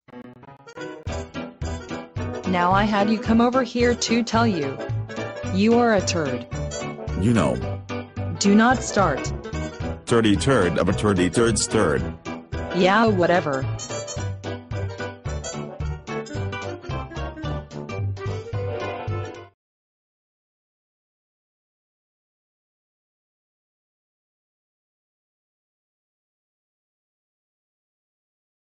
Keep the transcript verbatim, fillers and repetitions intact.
Now I had you come over here to tell you. You are a turd. You know. Do not start. Turdy turd of a turdy turd's turd. Yeah, whatever.